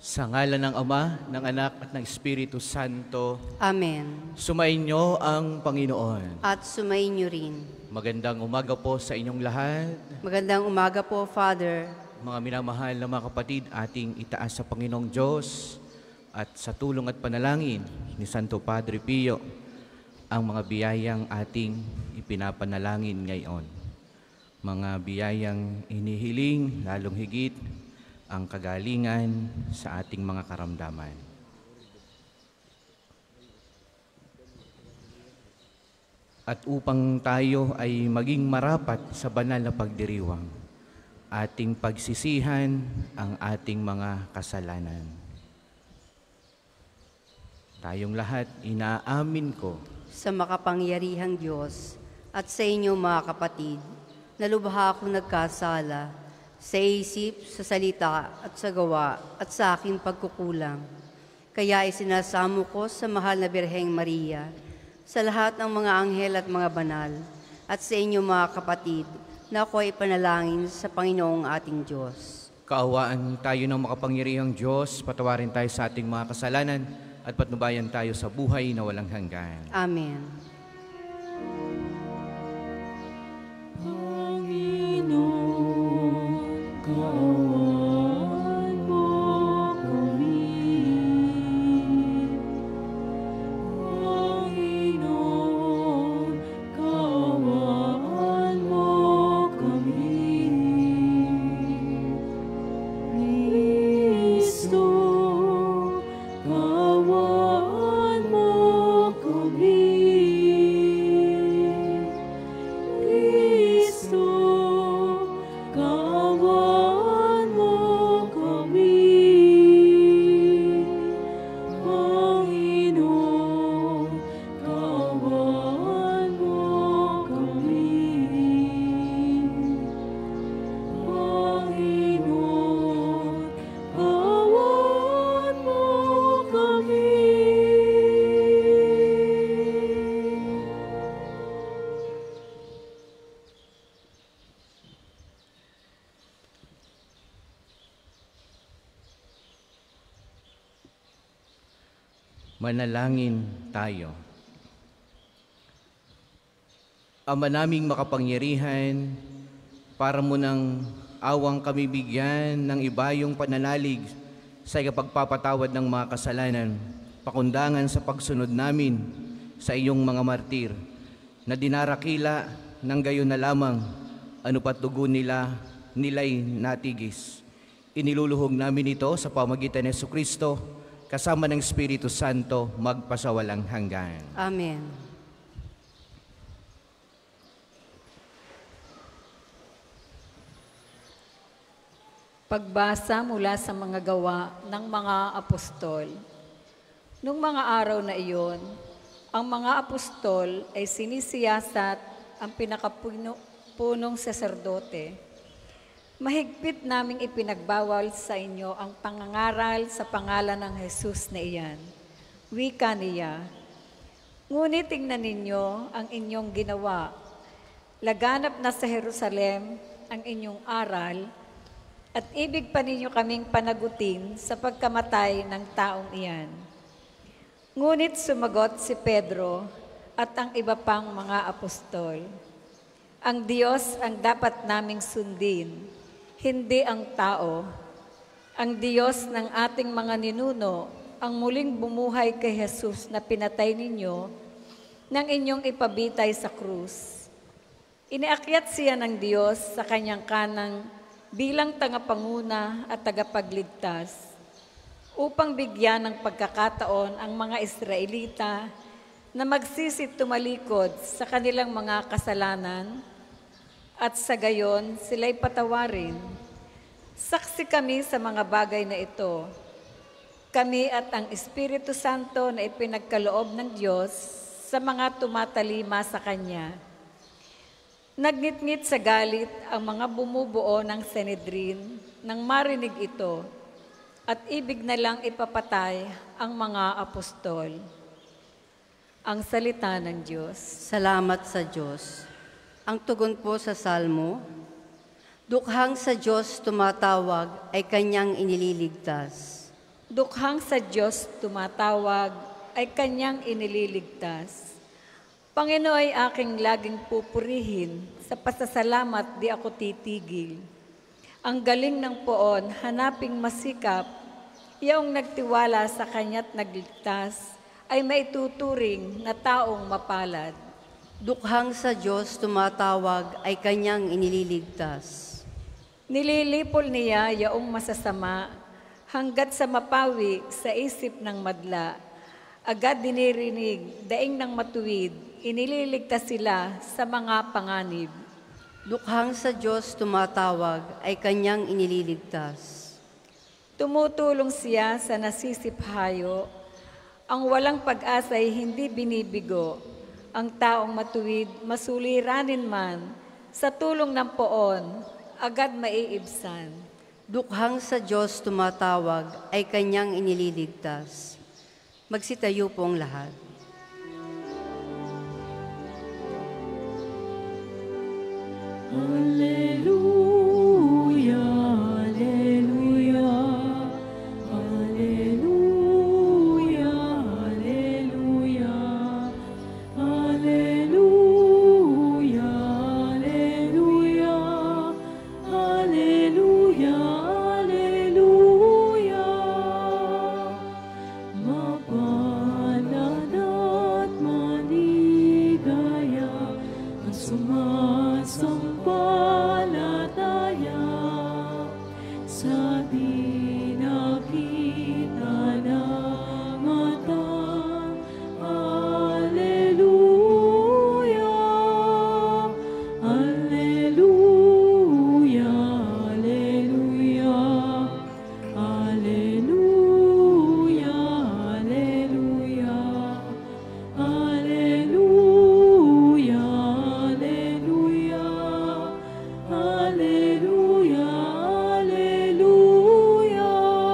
Sa ngalan ng Ama, ng Anak at ng Espiritu Santo. Amen. Sumainyo ang Panginoon. At sumainyo rin. Magandang umaga po sa inyong lahat. Magandang umaga po, Father. Mga minamahal na mga kapatid, ating itaas sa Panginoong Diyos at sa tulong at panalangin ni Santo Padre Pio ang mga biyayang ating ipinapanalangin ngayon. Mga biyayang inihiling, lalong higit, ang kagalingan sa ating mga karamdaman. At upang tayo ay maging marapat sa banal na pagdiriwang, ating pagsisihan ang ating mga kasalanan. Tayong lahat, inaamin ko Sa makapangyarihang Diyos at sa inyo mga kapatid, na lubha akong nagkasala sa isip, sa salita at sa gawa at sa aking pagkukulang. Kaya isinasamo ko sa mahal na Birheng Maria, sa lahat ng mga anghel at mga banal, at sa inyo mga kapatid, na ako ay panalangin sa Panginoong ating Diyos. kaawaan tayo ng makapangyarihang Diyos, patawarin tayo sa ating mga kasalanan at patnubayan tayo sa buhay na walang hanggan. Amen. Kaawaan mo kami, Panginoon, kaawaan mo kami. Kristo, kaawaan mo kami. Kristo, kaawaan mo kami. Panginoon, kaawaan mo kami. Panginoon, kaawaan mo kami. Manalangin tayo. Ama naming makapangyarihan, para mo ng awang kami bigyan ng ibayong pananalig sa ikapagpapatawad ng mga kasalanan, pakundangan sa pagsunod namin sa iyong mga martir, na dinarakila ng gayon na lamang ano pat dugo nila'y natigis. Iniluluhog namin ito sa pamagitan ni Jesucristo, kasama ng Espiritu Santo, magpasawalang hanggan. Amen. Pagbasa mula sa mga gawa ng mga apostol. Nung mga araw na iyon, ang mga apostol ay sinisiyasat ang pinakapunong saserdote. Mahigpit naming ipinagbawal sa inyo ang pangangaral sa pangalan ng Jesus na iyan. Wika niya, ngunit tingnan ninyo ang inyong ginawa. Laganap na sa Jerusalem ang inyong aral, at ibig pa ninyo kaming panagutin sa pagkamatay ng taong iyan. Ngunit sumagot si Pedro at ang iba pang mga apostol, ang Diyos ang dapat naming sundin, hindi ang tao. Ang Diyos ng ating mga ninuno ang muling bumuhay kay Jesus na pinatay ninyo nang inyong ipabitay sa krus. Iniakyat siya ng Diyos sa kanyang kanang bilang tagapanguna at tagapagligtas, upang bigyan ng pagkakataon ang mga Israelita na magsisit tumalikod sa kanilang mga kasalanan, at sa gayon sila'y patawarin. Saksi kami sa mga bagay na ito. Kami at ang Espiritu Santo na ipinagkaloob ng Diyos sa mga tumatalima sa Kanya. Nagnitngit sa galit ang mga bumubuo ng Sanhedrin nang marinig ito, at ibig na lang ipapatay ang mga apostol. Ang salita ng Diyos. Salamat sa Diyos. Ang tugon po sa Salmo, dukhang sa Diyos tumatawag ay kanyang inililigtas. Dukhang sa Diyos tumatawag ay kanyang inililigtas. Panginoon ay aking laging pupurihin, sa pasasalamat di ako titigil. Ang galing ng poon, hanaping masikap, iyong nagtiwala sa kanya't nagligtas, ay maituturing na taong mapalad. Dukhang sa Diyos tumatawag ay kanyang inililigtas. Nililipol niya yaong masasama, hanggat sa mapawi sa isip ng madla. Agad dinirinig, daing ng matuwid, inililigtas sila sa mga panganib. Dukhang sa Diyos tumatawag ay kanyang inililigtas. Tumutulong siya sa nasisiphayo, ang walang pag-asa ay hindi binibigo. Ang taong matuwid, masuliranin man, sa tulong ng poon, agad maiibsan. Dukhang sa Diyos tumatawag ay kanyang inililigtas. Magsitayo pong lahat. Alleluia, alleluia, alleluia, alleluia, alleluia, alleluia, alleluia, alleluia. Mapalad at maligaya ang sumasampalataya sa di nakita ng mata. Alleluia, alleluia, alleluia, alleluia, alleluia, alleluia, alleluia, alleluia, alleluia.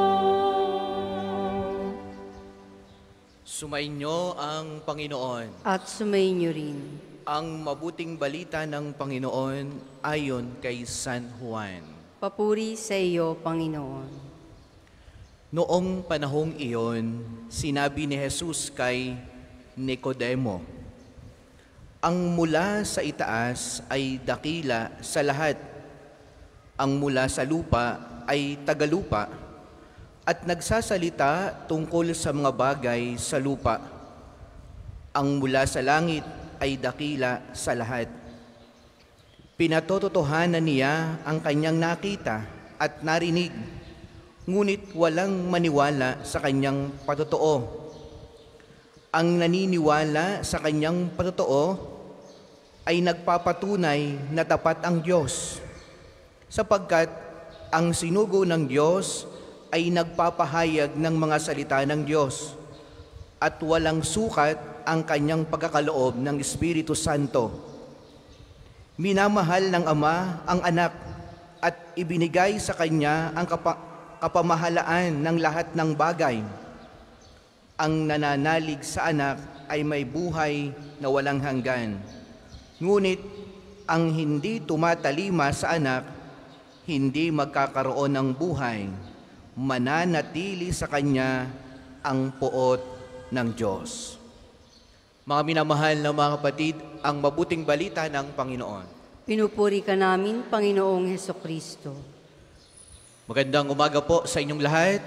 Sumainyo ang Panginoon. At sumainyo rin. Ang mabuting balita ng Panginoon ayon kay San Juan. Papuri sa iyo, Panginoon. Noong panahong iyon, sinabi ni Jesus kay Nicodemo, ang mula sa itaas ay dakila sa lahat. Ang mula sa lupa ay tagalupa at nagsasalita tungkol sa mga bagay sa lupa. Ang mula sa langit ay dakila sa lahat. Pinatototohanan niya ang kanyang nakita at narinig, ngunit walang maniwala sa kanyang patotoo. Ang naniniwala sa kanyang patotoo ay nagpapatunay na tapat ang Diyos, sapagkat ang sinugo ng Diyos ay nagpapahayag ng mga salita ng Diyos, at walang sukat ang kanyang pagkakaloob ng Espiritu Santo. Minamahal ng Ama ang Anak at ibinigay sa Kanya ang kapamahalaan ng lahat ng bagay. Ang nananalig sa Anak ay may buhay na walang hanggan. Ngunit ang hindi tumatalima sa Anak, hindi magkakaroon ng buhay. Mananatili sa Kanya ang poot ng Diyos. Mga minamahal na mga kapatid, ang mabuting balita ng Panginoon. Pinupuri ka namin, Panginoong Hesukristo. Magandang umaga po sa inyong lahat.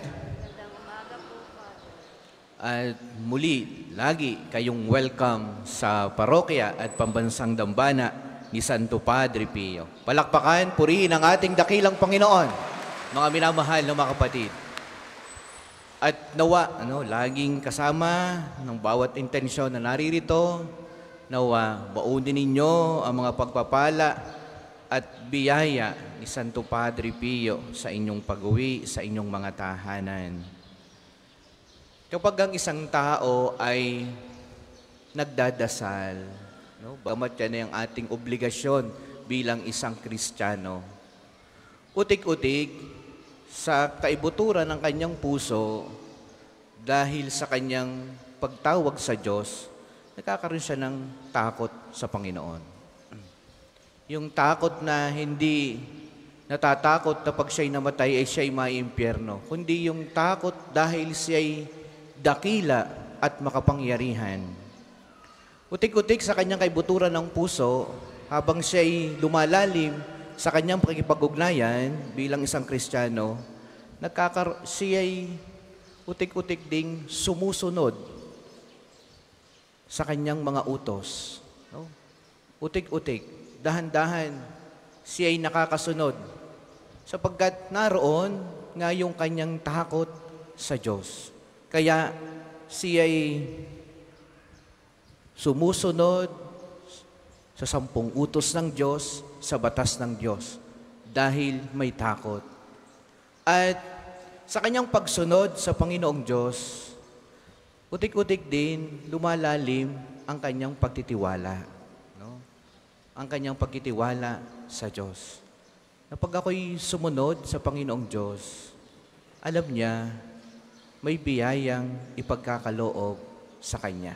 At muli, lagi kayong welcome sa parokya at pambansang dambana ni Santo Padre Pio. Palakpakan, purihin ang ating dakilang Panginoon, mga minamahal na mga kapatid. At nawa, laging kasama ng bawat intensyon na naririto, nawa, baunin ninyo ang mga pagpapala at biyaya ni Santo Padre Pio sa inyong pag-uwi, sa inyong mga tahanan. Kapag ang isang tao ay nagdadasal, bagamat yan ay ang ating obligasyon bilang isang Kristiyano, utik-utik sa kaibuturan ng kanyang puso, dahil sa kanyang pagtawag sa Diyos, nagkakaroon siya ng takot sa Panginoon. Yung takot na hindi natatakot na pag siya'y namatay ay siya'y maiimpyerno, kundi yung takot dahil siya'y dakila at makapangyarihan. Utik-utik sa kanyang kaibuturan ng puso, habang siya'y lumalalim sa kanyang pakikipag-ugnayan bilang isang Kristiyano, siya'y utik-utik ding sumusunod sa kanyang mga utos. No? Utik-utik, dahan-dahan, siya'y nakakasunod sapagkat naroon nga yung kanyang takot sa Diyos. Kaya siya'y sumusunod sa 10 utos ng Diyos, sa batas ng Diyos, dahil may takot. At sa kanyang pagsunod sa Panginoong Diyos, utik-utik din lumalalim ang kanyang pagtitiwala. No? Ang kanyang pagtitiwala sa Diyos. Na pag ako'y sumunod sa Panginoong Diyos, alam niya may biyayang ipagkakaloob sa Kanya.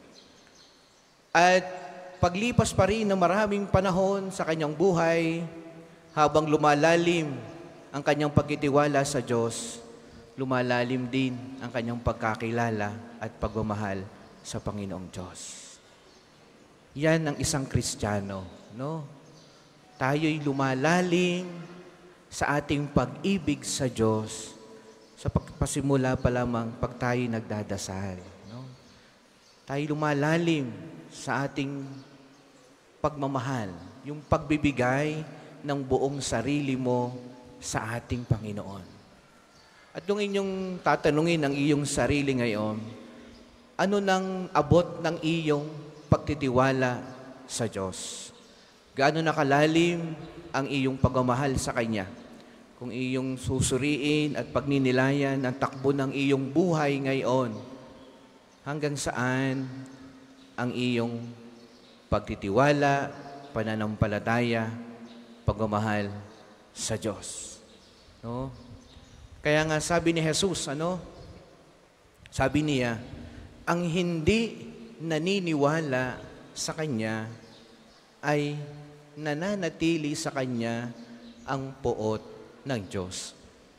At paglipas pa rin ng maraming panahon sa kanyang buhay, habang lumalalim ang kanyang pagtitiwala sa Diyos, lumalalim din ang kanyang pagkakilala at pagmamahal sa Panginoong Diyos. Yan ang isang Kristiyano, no? Tayo'y lumalalim sa ating pag-ibig sa Diyos sa pagpasimula pa lamang pag tayo'y nagdadasal. No? Tayo lumalalim sa ating pagmamahal, yung pagbibigay ng buong sarili mo sa ating Panginoon. At kung inyong tatanungin ang iyong sarili ngayon, ano nang abot ng iyong pagtitiwala sa Diyos? Gaano nakalalim ang iyong pagmamahal sa Kanya? Kung iyong susuriin at pagninilayan ang takbo ng iyong buhay ngayon, hanggang saan ang iyong pagtitiwala, pananampalataya, pagmamahal sa Diyos. No? Kaya nga sabi ni Jesus, sabi niya, ang hindi naniniwala sa Kanya ay nananatili sa Kanya ang poot ng Diyos.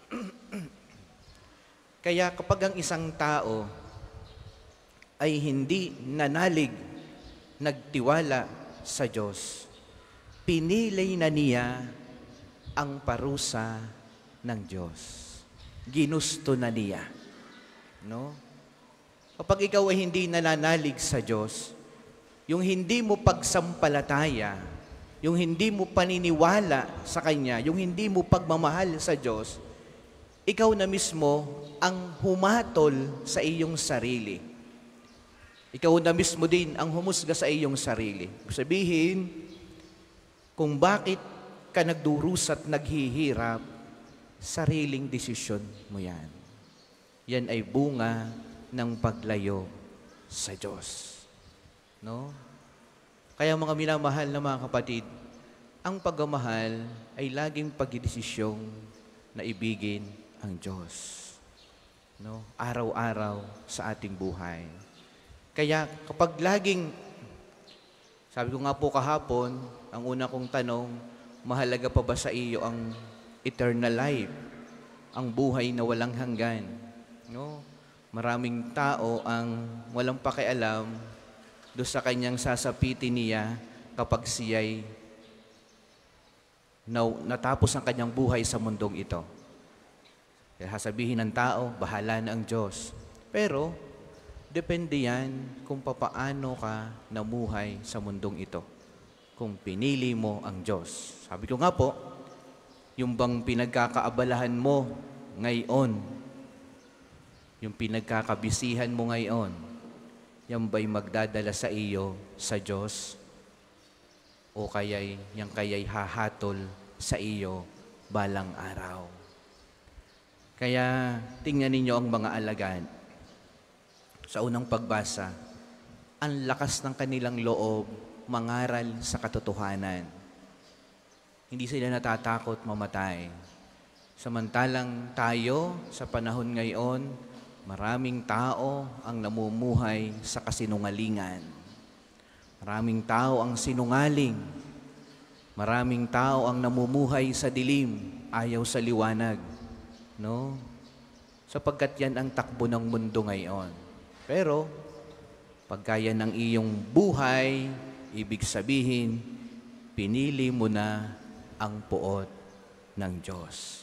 Kaya kapag ang isang tao ay hindi nanalig, nagtiwala sa Diyos, pinili na niya ang parusa ng Diyos. Ginusto na niya. No? Kapag ikaw ay hindi nananalig sa Diyos, yung hindi mo pagsampalataya, yung hindi mo paniniwala sa Kanya, yung hindi mo pagmamahal sa Diyos, ikaw na mismo ang humatol sa iyong sarili. Ikaw na mismo din ang humusga sa iyong sarili. Sabihin, kung bakit ka nagdurus at naghihirap, sariling desisyon mo yan. Yan ay bunga ng paglayo sa Diyos. No? Kaya mga minamahal na mga kapatid, ang pagmamahal ay laging pagdidesisyong na ibigin ang Diyos. No? Araw-araw sa ating buhay. Kaya kapag laging, sabi ko nga po kahapon, ang una kong tanong, mahalaga pa ba sa iyo ang eternal life, ang buhay na walang hanggan? No? Maraming tao ang walang pakialam doon sa kanyang sasapitin niya kapag siya'y natapos ang kanyang buhay sa mundong ito. Kaya sasabihin ng tao, bahala na ang Diyos. Pero, depende yan kung papaano ka namuhay sa mundong ito. Kung pinili mo ang Diyos. Sabi ko nga po, yung bang pinagkakaabalahan mo ngayon, yung pinagkakabisihan mo ngayon, yan ba'y magdadala sa iyo sa Diyos? O kaya'y hahatol sa iyo balang araw? Kaya tingnan ninyo ang mga alagad. Sa unang pagbasa, ang lakas ng kanilang loob mangaral sa katotohanan. Hindi sila natatakot mamatay. Samantalang tayo sa panahon ngayon, maraming tao ang namumuhay sa kasinungalingan. Maraming tao ang sinungaling. Maraming tao ang namumuhay sa dilim, ayaw sa liwanag, no? Sapagkat yan ang takbo ng mundo ngayon. Pero, pagka yan ang iyong buhay, ibig sabihin, pinili mo na ang puot ng Diyos.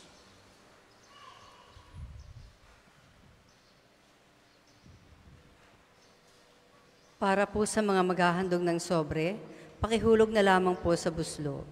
Para po sa mga maghahandog ng sobre, pakihulog na lamang po sa buslo.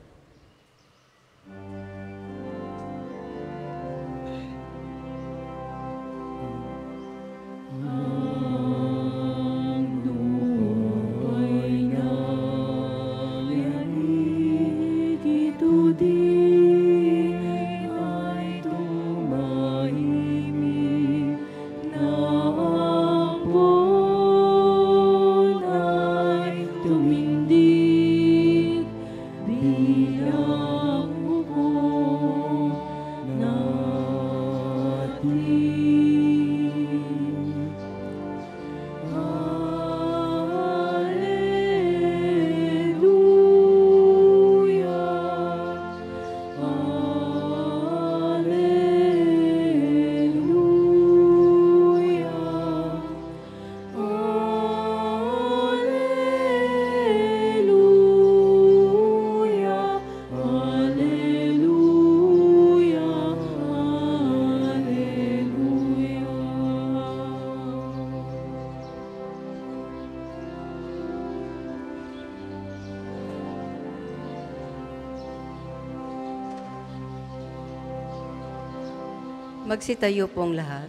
Magsitayo pong lahat.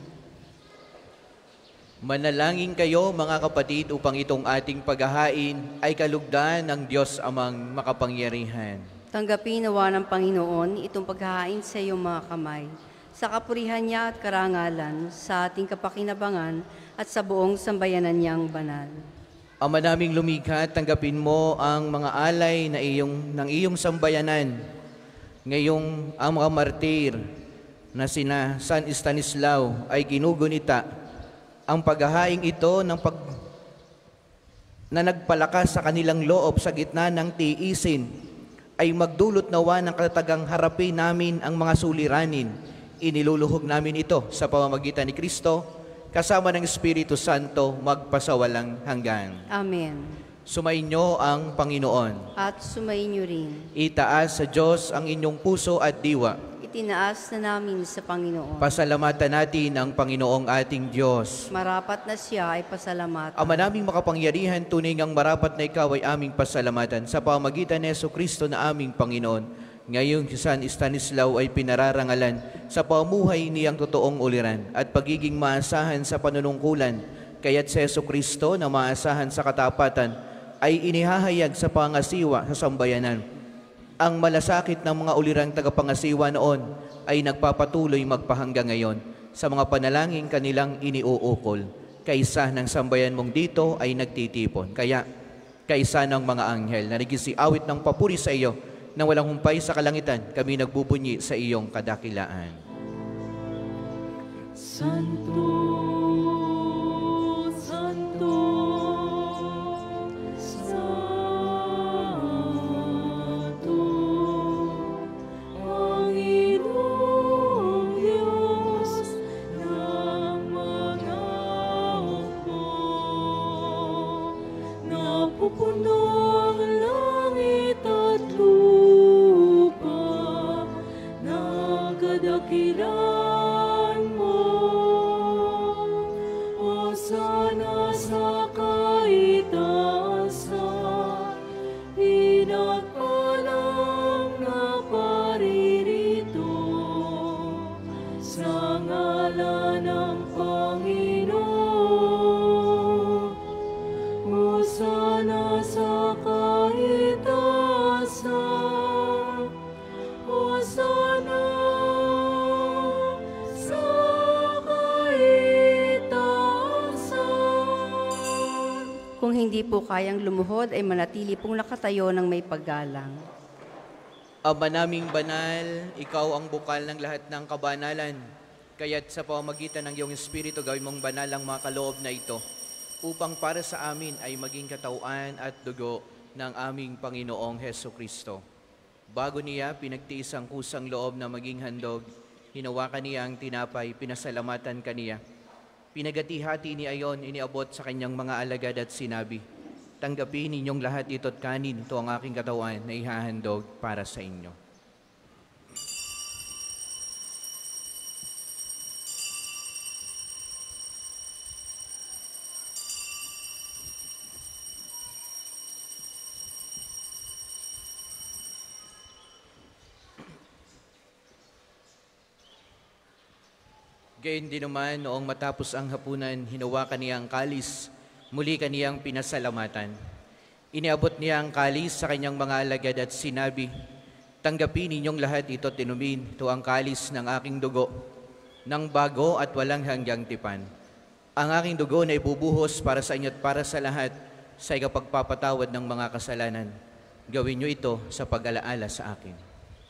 Manalangin kayo mga kapatid upang itong ating paghahain ay kalugdan ng Diyos amang makapangyarihan. Tanggapin nawa ng Panginoon itong paghahain sa iyong mga kamay, sa kapurihan niya at karangalan, sa ating kapakinabangan at sa buong sambayanan niyang banal. Ama naming lumikha, tanggapin mo ang mga alay na ng iyong sambayanan. Ngayong ang mga martir na sina San Stanislao ay ginugunita, ang paghahaing ito na nagpalakas sa kanilang loob sa gitna ng tiisin ay magdulot nawa ng katatagang harapin namin ang mga suliranin. Iniluluhog namin ito sa pamamagitan ni Kristo, kasama ng Espiritu Santo, magpasawalang hanggan. Amen. Sumainyo ang Panginoon. At sumainyo rin. Itaas sa Diyos ang inyong puso at diwa. Itinaas na namin sa Panginoon. Pasalamatan natin ang Panginoong ating Diyos. Marapat na siya ay pasalamatan. Ama naming makapangyarihan, tunay ngang marapat na ikaw ay aming pasalamatan sa pamamagitan ni Jesucristo na aming Panginoon. Ngayong si San Stanislao ay pinararangalan sa pamuhay niyang totoong uliran at pagiging maasahan sa panunungkulan. Kaya't si Jesucristo na maasahan sa katapatan ay inihahayag sa pangasiwa sa sambayanan. Ang malasakit ng mga ulirang tagapangasiwa noon ay nagpapatuloy magpahanggang ngayon sa mga panalangin kanilang iniuukol. Kaisa ng sambayan mong dito ay nagtitipon. Kaya, kaisa ng mga anghel na nagisiawit ng papuri sa iyo na walang humpay sa kalangitan, kami nagbubunyi sa iyong kadakilaan. Santo, Santo, Santo, Panginoong Diyos ng mga hukbo, napupuno ang langit at lupa, nagkadakilan mo. Hosana sa kaitaasan, pinagpalang na paririto, sa ngalan ng Panginoon. Hosana sa kaitaasan, Hosana sa kaitaasan. Kung hindi po kayang lumuhod, ay manatili pong nakatayo ng may paggalang. Ama naming banal, ikaw ang bukal ng lahat ng kabanalan. Kaya't sa pamamagitan ng iyong Espiritu, gawin mong banal ang mga kaloob na ito, upang para sa amin ay maging katawan at dugo ng aming Panginoong Hesukristo. Bago niya pinagtiis ang kusang loob na maging handog, hinawakan niya ang tinapay, pinasalamatan kaniya. Pinagati-hati ni ayon, iniabot sa kanyang mga alagad at sinabi, "Tanggapin ninyong lahat ito't kanin, ito ang aking katawan na ihahandog para sa inyo." Gayon din naman, noong matapos ang hapunan, hinawakan niya ang kalis, muli kaniyang pinasalamatan. Iniabot niya ang kalis sa kanyang mga alagad at sinabi, "Tanggapin ninyong lahat ito at inumin, ito ang kalis ng aking dugo, ng bago at walang hanggang tipan. Ang aking dugo na ibubuhos para sa inyo at para sa lahat sa ikapagpapatawad ng mga kasalanan. Gawin niyo ito sa pag-alaala sa akin."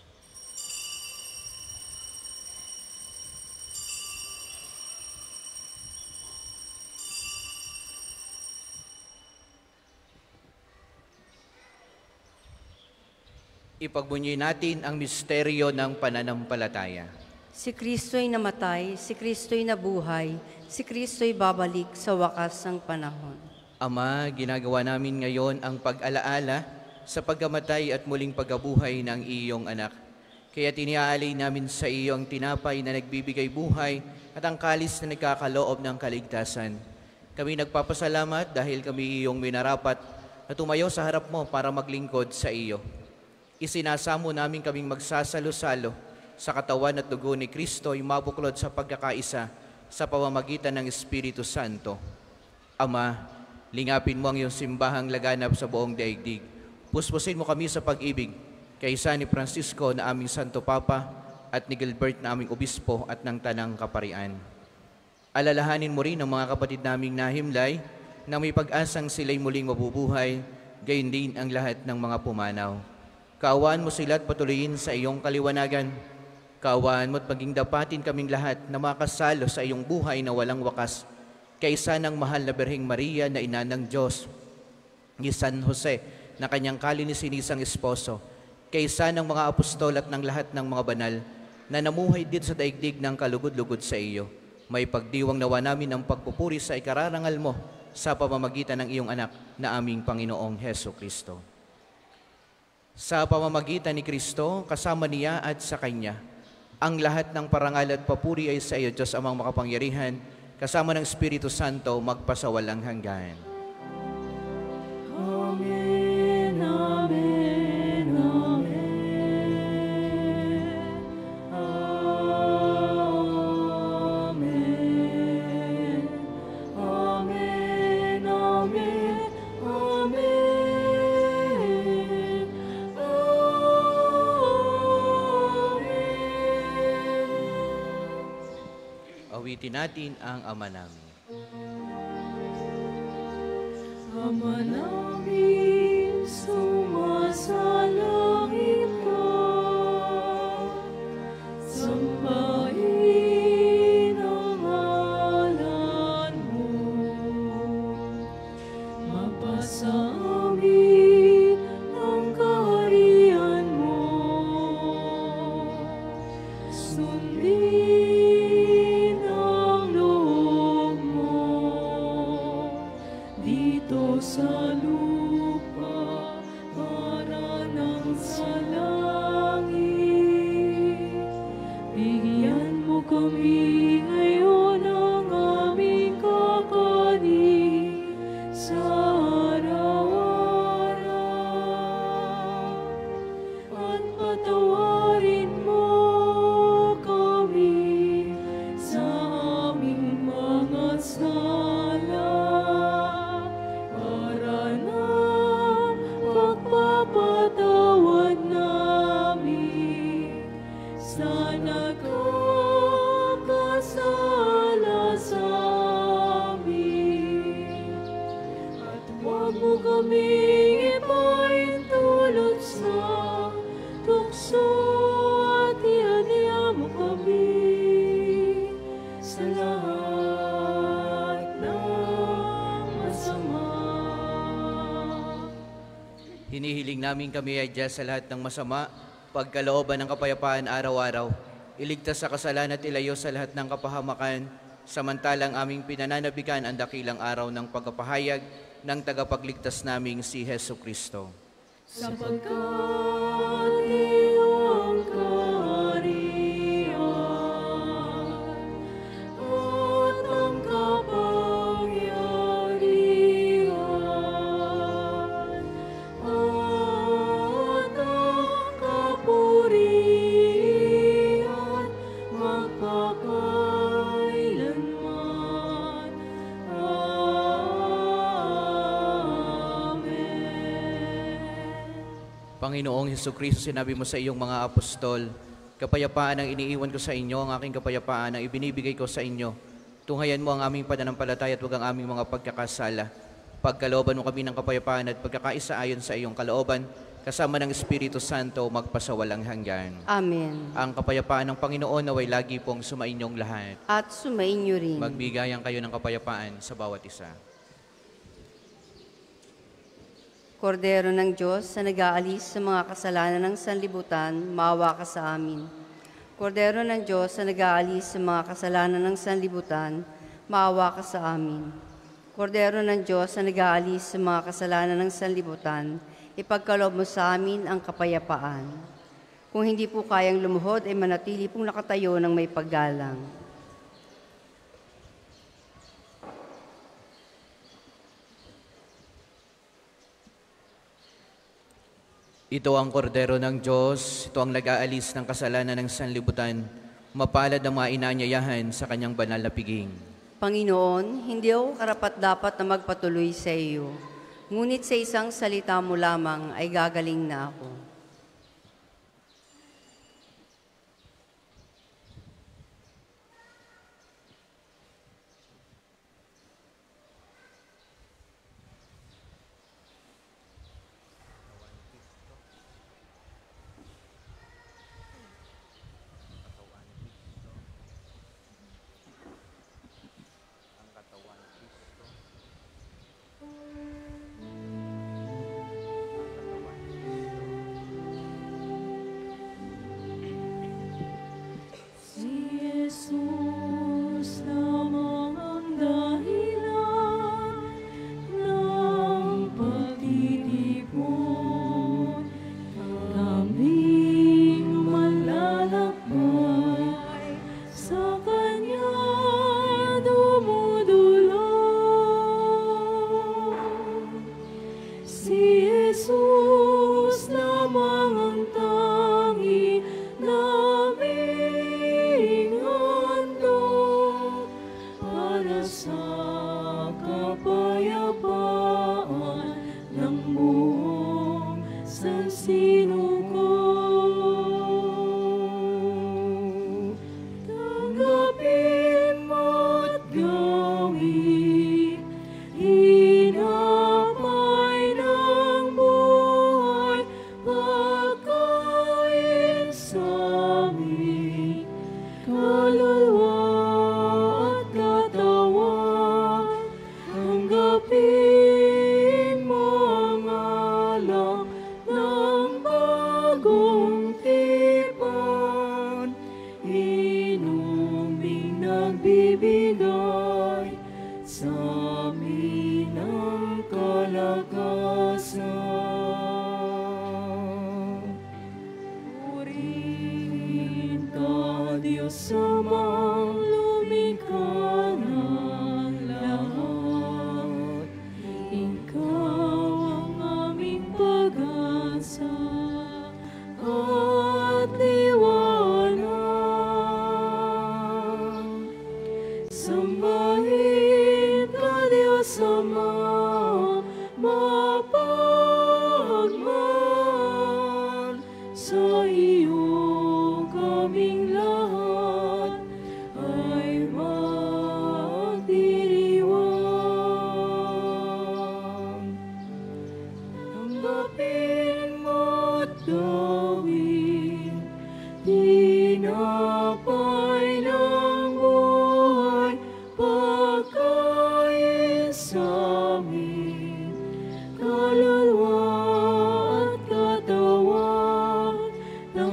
Ipagbunyi natin ang misteryo ng pananampalataya. Si Kristo'y namatay, si Kristo'y nabuhay, si Kristo'y babalik sa wakas ng panahon. Ama, ginagawa namin ngayon ang pag-alaala sa pagkamatay at muling pagkabuhay ng iyong anak. Kaya tiniaalay namin sa iyo ang tinapay na nagbibigay buhay at ang kalis na nagkakaloob ng kaligtasan. Kami nagpapasalamat dahil kami iyong minarapat na tumayo sa harap mo para maglingkod sa iyo. Isinasamo namin kaming magsasalo-salo sa katawan at dugo ni Kristo ay mabuklod sa pagkakaisa sa pamamagitan ng Espiritu Santo. Ama, lingapin mo ang iyong simbahang laganap sa buong daigdig. Puspusin mo kami sa pag-ibig kaysa ni Francisco na aming Santo Papa at ni Gilbert na aming Obispo at ng Tanang Kaparian. Alalahanin mo rin ang mga kapatid naming nahimlay na may pag-asang sila'y muling mabubuhay, gayon din ang lahat ng mga pumanaw. Kaawaan mo sila at patuloyin sa iyong kaliwanagan. Kaawaan mo at maging dapatin kaming lahat na makasalo sa iyong buhay na walang wakas, kaysa ng mahal na Birheng Maria na ina ng Diyos, ni San Jose na kanyang kalininisang esposo, kaysa ng mga apostol at ng lahat ng mga banal na namuhay dito sa daigdig ng kalugod-lugod sa iyo. May pagdiwang nawa namin ang pagpupuri sa ikararangal mo sa pamamagitan ng iyong anak na aming Panginoong Heso Kristo. Sa pamamagitan ni Kristo, kasama niya at sa Kanya, ang lahat ng parangal at papuri ay sa iyo, Diyos Amang makapangyarihan, kasama ng Espiritu Santo, magpasawalang hanggan. Amen, amen, amen. Amen. Amen, amen, amen. Awitin natin ang Ama namin. Ama namin, sumasalangit ka. Sambahin ang ngalan mo. Mapasa amin ang kaharian mo. Sundin ang loob mo dito sa lupa para nang sa langit. Bigyan mo kami ngayon ng aming kakanin sa araw-araw. At patawarin mo kami sa aming mga sala para na pagpapatawad namin sa nagkakasala sa amin. At huwag mo kaming ipaintulot sa tukso at iadya mo kami sa lahat ng masama. Hinihiling namin kami ay Diyos sa lahat ng masama, pagkalooban ng kapayapaan araw-araw, iligtas sa kasalanan at ilayo sa lahat ng kapahamakan, samantalang aming pinananabikan ang dakilang araw ng pagpapahayag ng tagapagligtas naming si Hesu Kristo. Sapagkat iyong kaharian at ang kapangyarihan at ang kapurihan magpakailanman. Panginoong Hesukristo, sinabi mo sa iyong mga apostol, kapayapaan ang iniiwan ko sa inyo, ang aking kapayapaan ang ibinibigay ko sa inyo. Tunghayan mo ang aming pananampalataya at huwag ang aming mga pagkakasala. Pagkalooban mo kami ng kapayapaan at pagkakaisa ayon sa iyong kalooban, kasama ng Espiritu Santo, magpasawalang hanggan. Amen. Ang kapayapaan ng Panginoon naway lagi pong sumainyong lahat. At sumainyo rin. Magbigayan kayo ng kapayapaan sa bawat isa. Kordero ng Diyos na nag-aalis sa mga kasalanan ng sanlibutan, maawa ka sa amin. Kordero ng Diyos na nag-aalis sa mga kasalanan ng sanlibutan, maawa ka sa amin. Kordero ng Diyos na nag-aalis sa mga kasalanan ng sanlibutan, ipagkaloob mo sa amin ang kapayapaan. Kung hindi po kayang lumuhod, ay manatili pong nakatayo ng may paggalang. Ito ang kordero ng Diyos, ito ang nag-aalis ng kasalanan ng sanlibutan, mapalad ang mga inaanyayahan sa kanyang banal na piging. Panginoon, hindi ako karapat-dapat na magpatuloy sa iyo, ngunit sa isang salita mo lamang ay gagaling na ako. Si Jesus lamang ang dahilan ng pagtitipon, kaming malalakbay sa Kanya dumudulog. Si Jesus lamang ang tangi naming handog para sa kapayapaan ng buong sansinuko. Tanggapin mo't gawin, hinapay ng buhay, pagkain sa amin, kaluluwa at katawan. Tanggapin mga alam ng bagong tipan, inuming nagbibigay sa amin ng kalakasan. Purihin ka, Diyos Amang lumikha ng lahat. Ikaw ang aming pag-asa at liwanag. Sambahin ka, Diyos Ama, mapagmahal. Sa iyo kaming lahat ay magdiriwang. Tanggapin mo't gawin, tinapay ng buhay, pagkain sa amin, kaluluwa at katawan.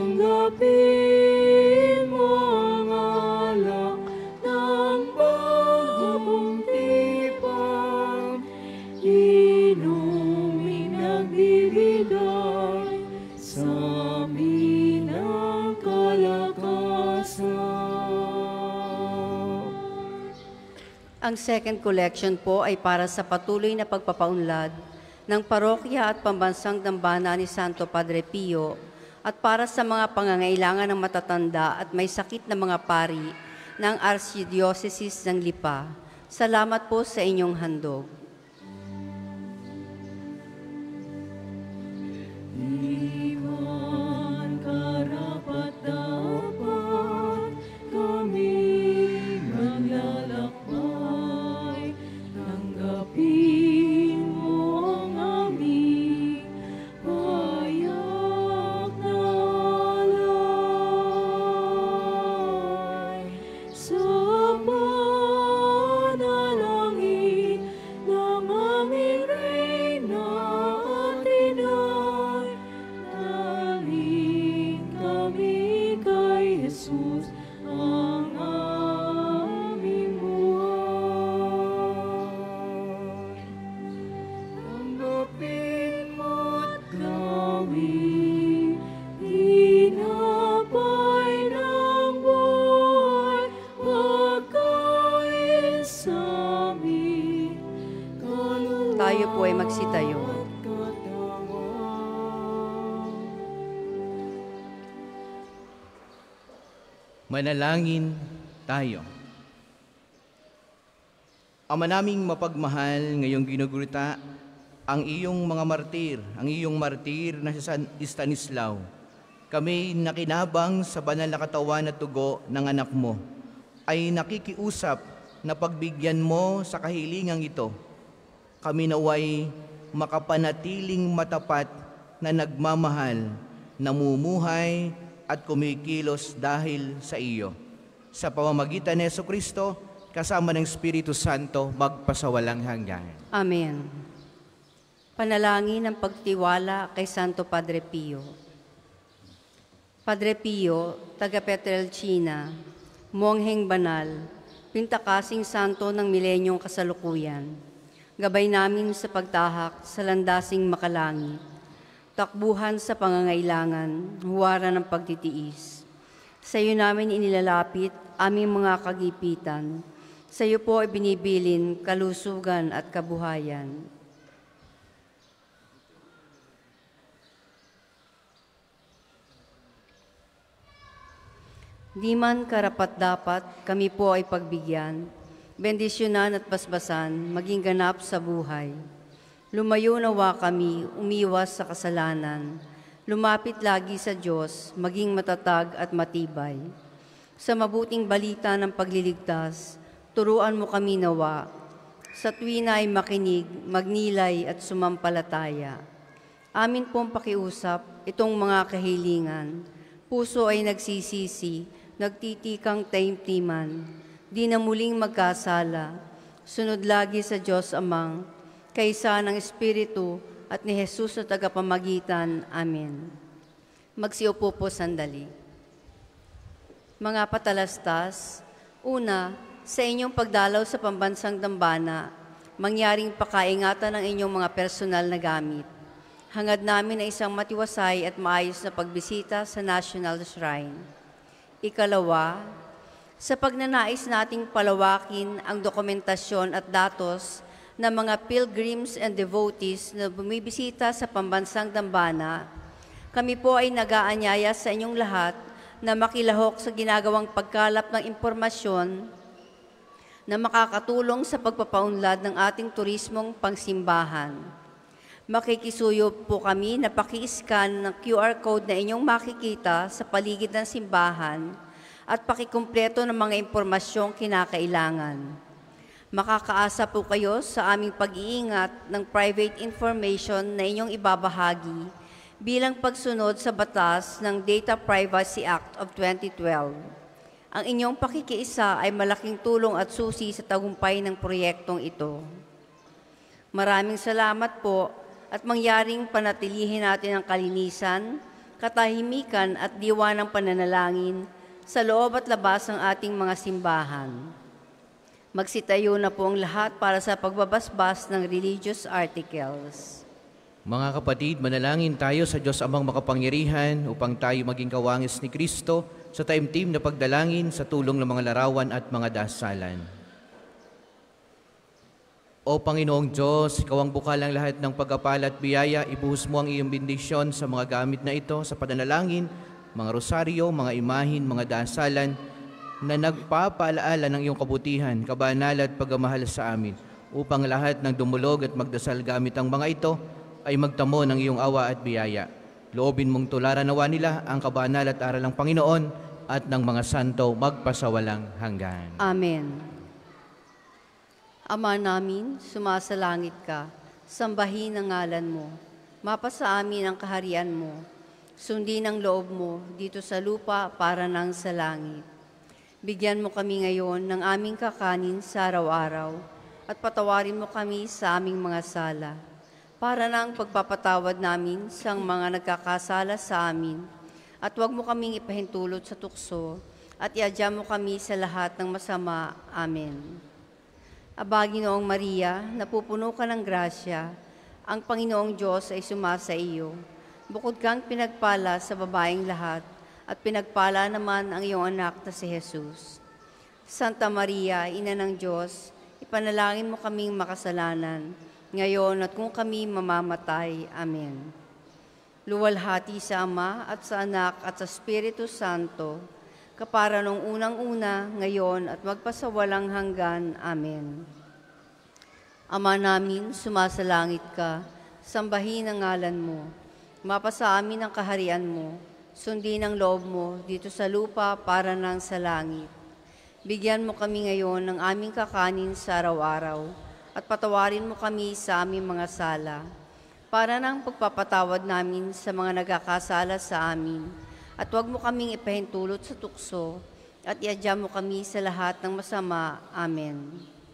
Ang second collection po ay para sa patuloy na pagpapaunlad ng parokya at pambansang dambana ni Santo Padre Pio at para sa mga pangangailangan ng matatanda at may sakit na mga pari ng Archdiocese ng Lipa. Salamat po sa inyong handog. Iwan karapat-dapat kami maglalakbay. Tanggapin mo ang aming payak na alay. Sa panalangin ng aming Reyna at Inay, daling kami kay Jesus ang aming buhay. Tanggapin mo't gawin tinapay ng buhay, pagkain sa amin, kaluluwa Tayo po ay magsitayo. at katawan. Manalangin tayo. Ama naming mapagmahal, ngayong ginuguta ang iyong mga martir, ang iyong martir na si San Stanislao. Kami nakinabang sa banal na katawan at tugo ng anak mo, ay nakikiusap na pagbigyan mo sa kahilingang ito. Kami naway makapanatiling matapat na nagmamahal, namumuhay at kumikilos dahil sa iyo. Sa pamamagitan ni Jesucristo, kasama ng Espiritu Santo, magpasawalang hanggan. Amen. Panalangin ng pagtiwala kay Santo Padre Pio. Padre Pio, taga Petrelcina, mongheng banal, pintakasing santo ng milenyong kasalukuyan, gabay namin sa pagtahak sa landasing makalangit, takbuhan sa pangangailangan, huwara ng pagtitiis. Sa iyo namin inilalapit aming mga kagipitan. Sa iyo po ay binibilin kalusugan at kabuhayan. Di man karapat-dapat kami po ay pagbigyan, bendisyonan at basbasan, maging ganap sa buhay. Lumayo nawa kami, umiwas sa kasalanan, lumapit lagi sa Diyos, maging matatag at matibay. Sa mabuting balita ng pagliligtas, turuan mo kami nawa. Sa tuwina ay makinig, magnilay at sumampalataya. Amin pong pakiusap itong mga kahilingan. Puso ay nagsisisi, nagtitikang taimtiman, di na muling magkasala. Sunod lagi sa Diyos Amang, kaysa ng Espiritu at ni Jesus na tagapamagitan. Amen. Magsiupo po sandali. Mga patalastas, una, sa inyong pagdalaw sa pambansang dambana, mangyaring pakaingatan ng inyong mga personal na gamit. Hangad namin ay isang matiwasay at maayos na pagbisita sa National Shrine. Ikalawa, sa pagnanais nating palawakin ang dokumentasyon at datos ng mga pilgrims and devotees na bumibisita sa pambansang dambana, kami po ay nag-aanyaya sa inyong lahat na makilahok sa ginagawang pagkalap ng impormasyon na makakatulong sa pagpapaunlad ng ating turismong pangsimbahan. Makikisuyo po kami na paki-scan ng QR code na inyong makikita sa paligid ng simbahan at pakikumpleto ng mga impormasyong kinakailangan. Makakaasa po kayo sa aming pag-iingat ng private information na inyong ibabahagi bilang pagsunod sa batas ng Data Privacy Act of 2012. Ang inyong pakikiisa ay malaking tulong at susi sa tagumpay ng proyektong ito. Maraming salamat po at mangyaring panatilihin natin ang kalinisan, katahimikan at diwa ng pananalangin sa loob at labas ng ating mga simbahan. Magsitayo na po ang lahat para sa pagbabasbas ng religious articles. Mga kapatid, manalangin tayo sa Diyos Amang makapangyarihan upang tayo maging kawangis ni Kristo sa taimtim na pagdalangin sa tulong ng mga larawan at mga dasalan. O Panginoong Diyos, Ikaw ang bukalang lahat ng pagkapala at biyaya. Ibuhos mo ang iyong bendisyon sa mga gamit na ito sa pananalangin, mga rosaryo, mga imahin, mga dasalan na nagpapaalaala ng iyong kabutihan, kabanal at pagmamahal sa amin, upang lahat ng dumulog at magdasal gamit ang mga ito ay magtamo ng iyong awa at biyaya. Loobin mong tularan nawa nila ang kabanal at aral ng Panginoon at ng mga santo magpasawalang hanggan. Amen. Ama namin, sumasalangit ka, sambahin ang ngalan mo. Mapasa amin ang kaharian mo. Sundin ang loob mo dito sa lupa para nang sa langit. Bigyan mo kami ngayon ng aming kakanin sa araw-araw at patawarin mo kami sa aming mga sala para nang pagpapatawad namin sa mga nagkakasala sa amin. At huwag mo kaming ipahintulot sa tukso at iadya mo kami sa lahat ng masama. Amen. Aba, Ginoong Maria, napupuno ka ng grasya, ang Panginoong Diyos ay sumasa iyo. Bukod kang pinagpala sa babaeng lahat, at pinagpala naman ang iyong anak na si Jesus. Santa Maria, Ina ng Diyos, ipanalangin mo kaming makasalanan, ngayon at kung kami mamamatay. Amen. Luwalhati sa Ama at sa Anak at sa Espiritu Santo, kapara nung unang-una, ngayon at magpasawalang hanggan. Amen. Ama namin, sumasalangit ka, sambahin ang ngalan mo. Mapasa amin ang kaharian mo, sundin ang loob mo dito sa lupa para nang sa langit. Bigyan mo kami ngayon ng aming kakanin sa araw-araw at patawarin mo kami sa aming mga sala para nang pagpapatawad namin sa mga nagkakasala sa amin. At huwag mo kaming ipahintulot sa tukso at iadya mo kami sa lahat ng masama. Amen.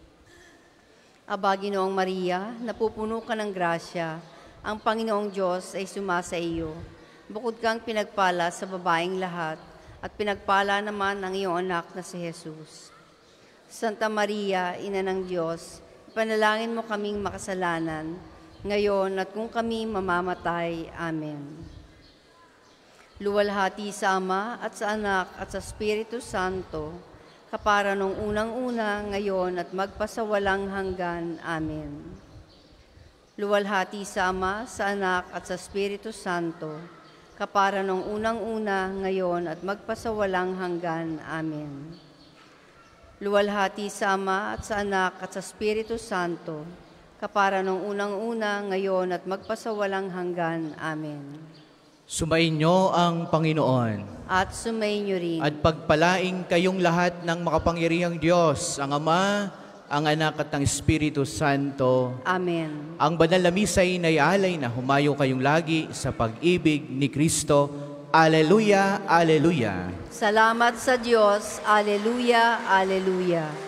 Aba, Ginoong Maria, napupuno ka ng grasya, ang Panginoong Diyos ay sumasa iyo. Bukod kang pinagpala sa babaeng lahat, at pinagpala naman ang iyong anak na si Jesus. Santa Maria, Ina ng Diyos, ipanalangin mo kaming makasalanan, ngayon at kung kami mamamatay. Amen. Luwalhati sa Ama at sa Anak at sa Espiritu Santo, kapara nung unang-una, ngayon at magpasawalang hanggan. Amen. Luwalhati sa Ama, sa Anak at sa Espiritu Santo, kapara nung unang-una, ngayon at magpasawalang hanggan. Amen. Luwalhati sa Ama at sa Anak at sa Espiritu Santo, kapara nung unang-una, ngayon at magpasawalang hanggan. Amen. Sumainyo ang Panginoon. At sumainyo rin. At pagpalaing kayong lahat ng makapangyarihang Diyos, ang Ama, ang Anak at ang Espiritu Santo. Amen. Ang banal na misa'y naialay na humayo kayong lagi sa pag-ibig ni Kristo. Aleluya, aleluya. Salamat sa Diyos. Aleluya, aleluya.